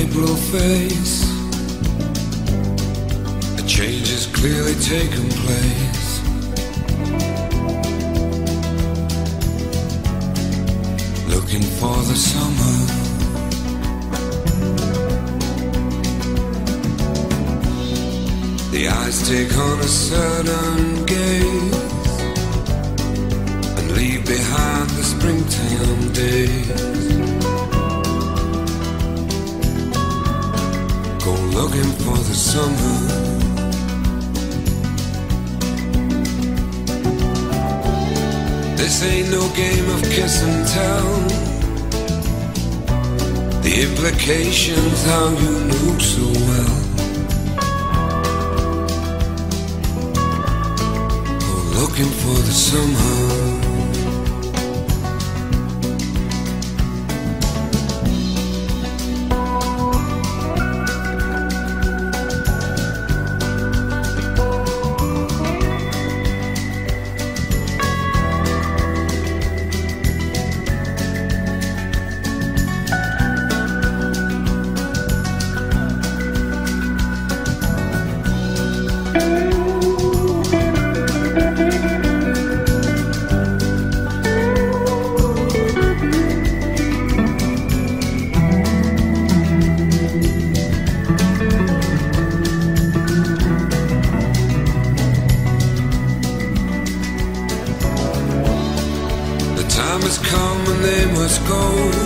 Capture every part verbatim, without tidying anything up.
April face. A change has clearly taken place. Looking for the summer. The eyes take on a certain gaze and leave behind the springtime days. Go looking for the summer. This ain't no game of kiss and tell. The implications how you knew so well. Go looking for the summer. Time has come and they must go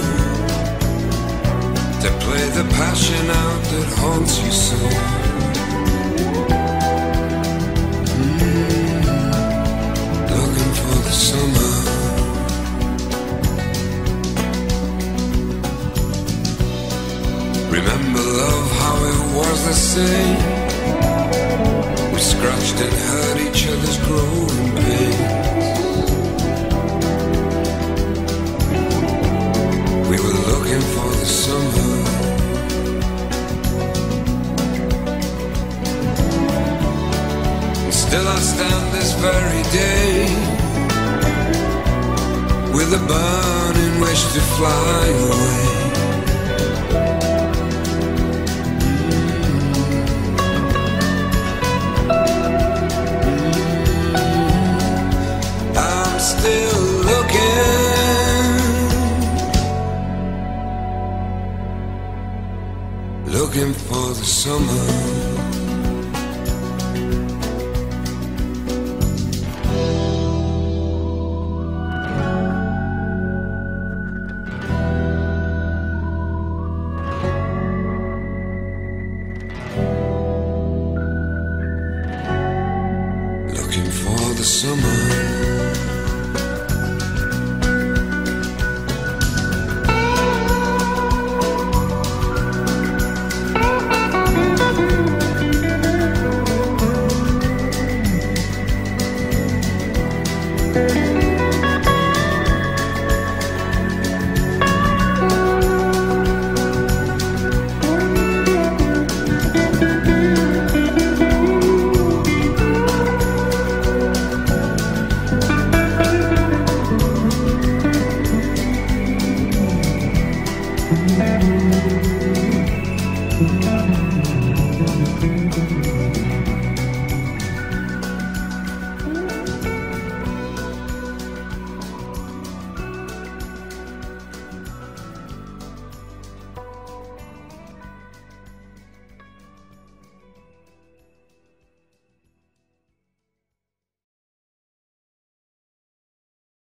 to play the passion out that haunts you so. Mm, looking for the summer. Remember love, how it was the same. We scratched and hurt each other's growing pain. We were looking for the summer. And still I stand this very day with a burning wish to fly away. Mm-hmm. I'm still looking. Looking for the summer. Looking for the summer. Thank you.